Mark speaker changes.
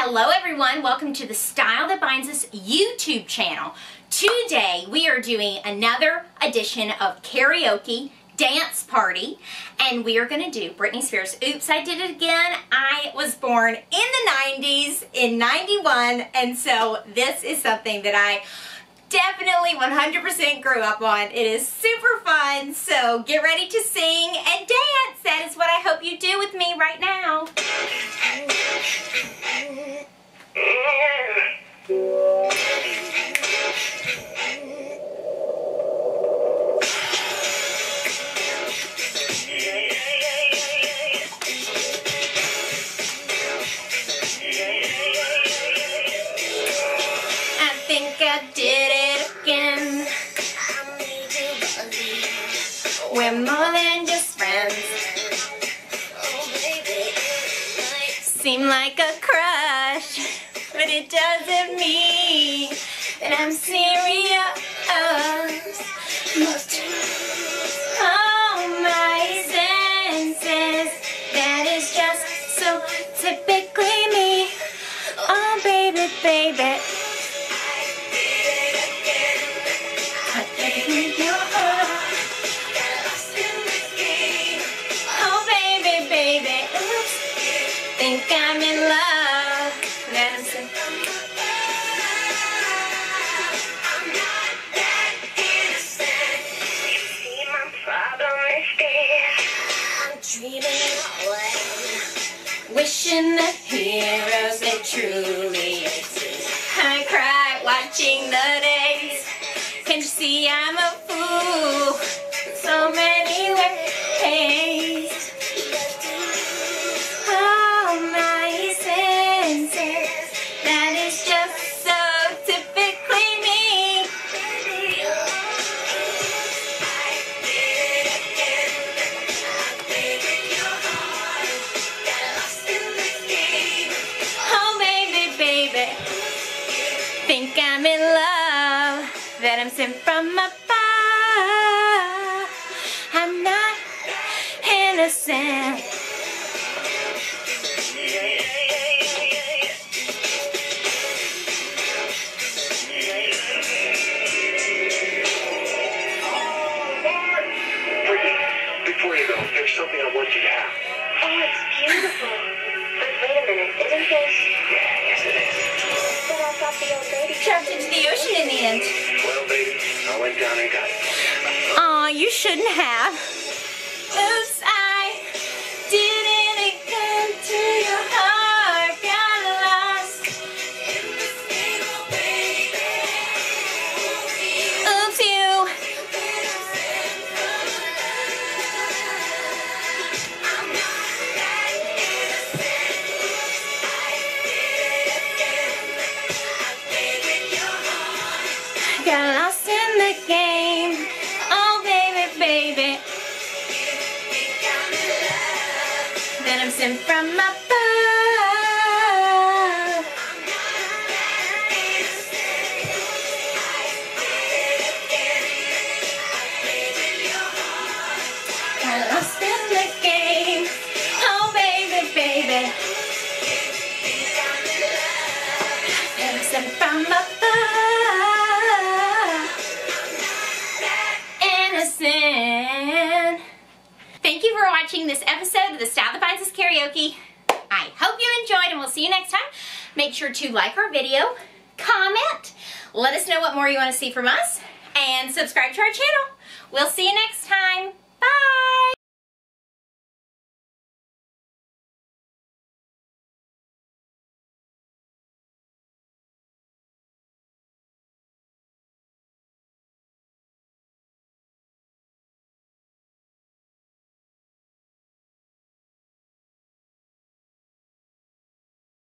Speaker 1: Hello everyone, welcome to the Style That Binds Us YouTube channel. Today we are doing another edition of Karaoke Dance Party, and we are going to do Britney Spears' Oops, I Did It Again. I was born in the 90s, in 91, and so this is something that I definitely 100% grew up on. It is super fun, so get ready to sing and dance. That is what I hope you do with me right now. I think I did it again. We're more than just friends. Seem like a crush, but it doesn't mean that I'm serious. Oh, my senses, that is just so typically me. Oh, baby, baby. Think I'm in love. That's it. I'm not that innocent. You see, my problem is this. I'm dreaming away, wishing the heroes that truly exist. I cry watching the days. Can't you see I'm a fool in so many ways? That is just so typically me. Oh, baby, baby, think I'm in love, that I'm sent from above. I'm not innocent.
Speaker 2: There's something I want you to have.
Speaker 3: Oh, it's beautiful. But wait a minute, isn't this...
Speaker 2: Yeah, yes it is.
Speaker 3: But I thought the old lady...
Speaker 1: Trapped into the ocean in the end.
Speaker 2: Well, baby, I went down and got it.
Speaker 1: Aw, you shouldn't have. Oops, I did it again to your heart. Got lost. Oops, you. Got lost in the game. Oh, baby, baby. Then I'm sent from above. Got lost in the game. Oh, baby, baby. Then I'm sent from above. Thank you for watching this episode of the Style That Binds Us Karaoke. I hope you enjoyed, and we'll see you next time. Make sure to like our video, comment, let us know what more you want to see from us, and subscribe to our channel. We'll see you next time. Bye!